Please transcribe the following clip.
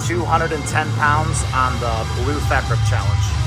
210 pounds on the Blue Fat Grip Challenge.